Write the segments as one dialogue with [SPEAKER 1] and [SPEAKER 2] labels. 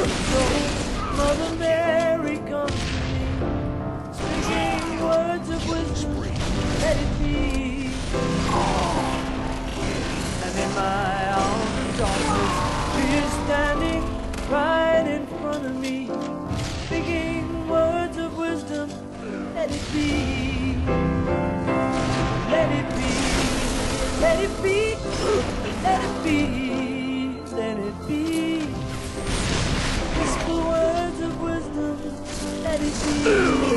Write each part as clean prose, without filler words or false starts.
[SPEAKER 1] So Mother Mary comes to me, speaking words of wisdom, let it be. And in my hour of darkness, she is standing right in front of me, speaking words of wisdom, let it be. Let it be, let it be, let it be, let it be. Whisper words of wisdom, let it be.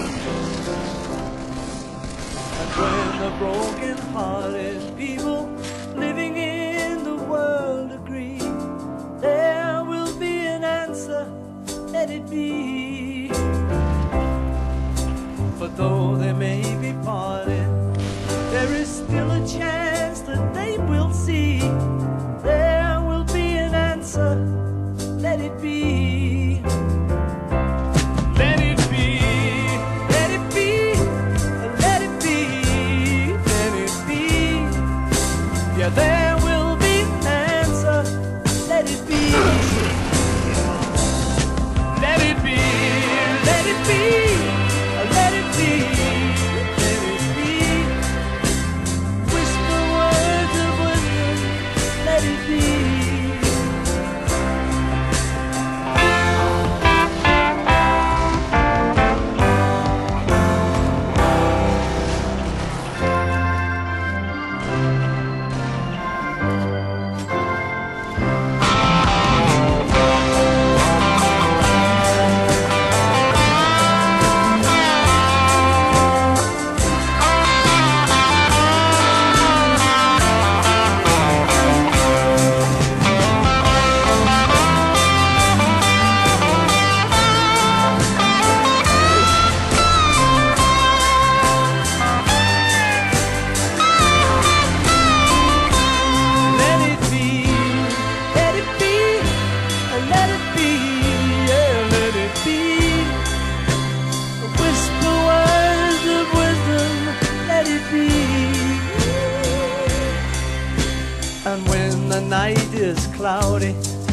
[SPEAKER 1] And when the broken-hearted people living in the world agree, there will be an answer, let it be. But though they may be parted, there is still a chance that they will see. There will be an answer, let it be. Let it be, let it be, let it be, let it be. Yeah, there will be an answer, let it be. Let it be, let it be, let it be. And when the night is cloudy